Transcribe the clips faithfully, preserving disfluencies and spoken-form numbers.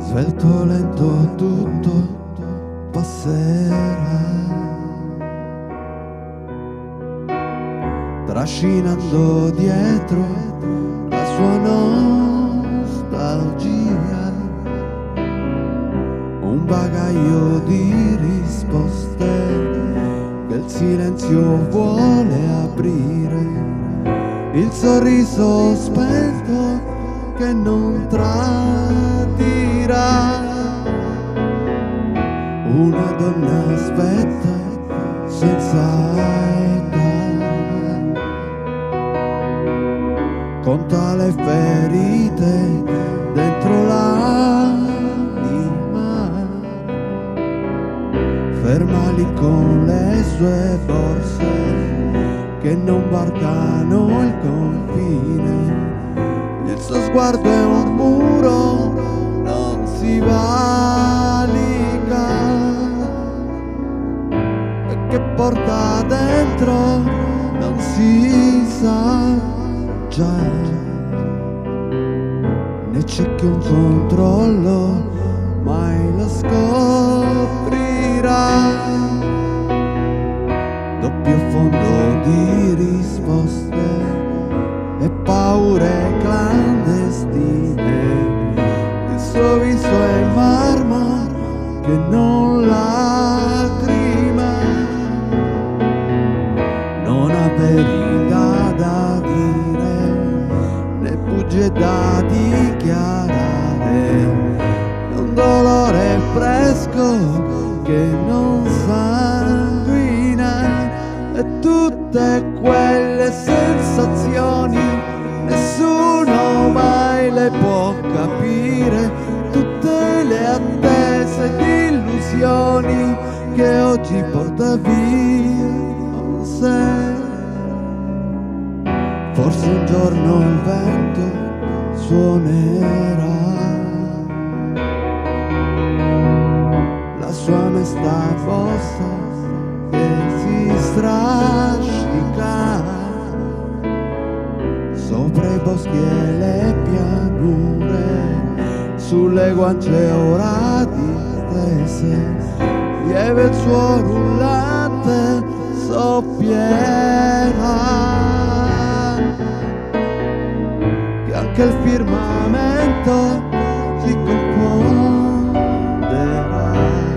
Svelto lento tutto passerà, trascinando dietro la sua nostalgia, un bagaglio di risposte che il silenzio vuole aprire, il sorriso spento che non tradirà. Una donna aspetta senza età, conta le ferite dentro l'anima, ferma lì con le sue borse che non varcano il confine. Il suo sguardo è un muro, non si valica, e che porta dentro non si sa già, né c'è che un controllo mai la scoprirà. Doppio fondo di risposte e paure clandestine, il suo viso è marmo che non lacrima, non ha verità da dire né bugie da dichiarare, è un dolore fresco che non sanguina, e tutte quelle sensazioni nessuno mai le può capire, tutte le attese di illusioni che oggi porta via con sé. Forse un giorno il vento suonerà la sua onestà fossa che si strascica sopra i boschi e le pianure, sulle guance ora distese, lieve il suo rullante soffierà, che anche il firmamento si confonderà,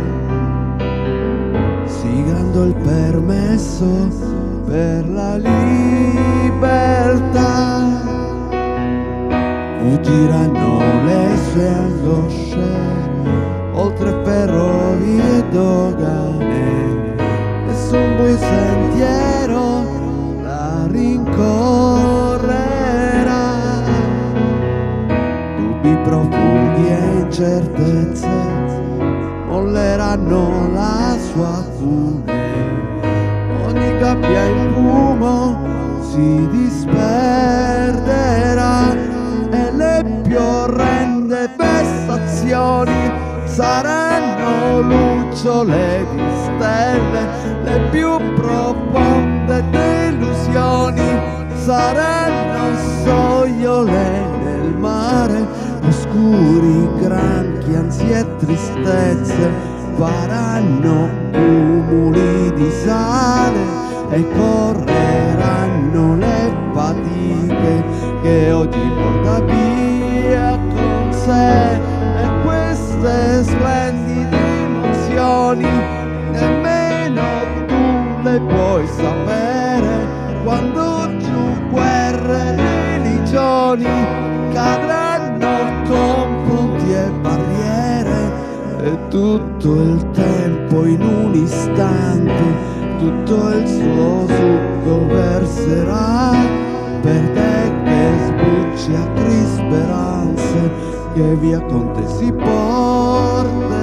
sigando il permesso per la libertà. Fuggiranno le sue angosce oltre ferrovie e dogane, nessun buio sentiero la rincorrerà, dubbi profughi e incertezze molleranno la sua fune, ogni gabbia in fumo si disperderà, e le più orrende vessazioni saranno lucciole di stelle, le più profonde delusioni saranno sogliole nel mare, oscuri granchi, ansie e tristezze faranno cumuli di sale e correranno le fatiche che oggi porta via con sé, e queste splendide emozioni nemmeno tu le puoi sapere, quando giù guerre e religioni cadranno con ponti e barriere, e tutto il tempo in un istante tutto il suo succo verserà, per te che sbucci a crisperanze che via con te si porterà.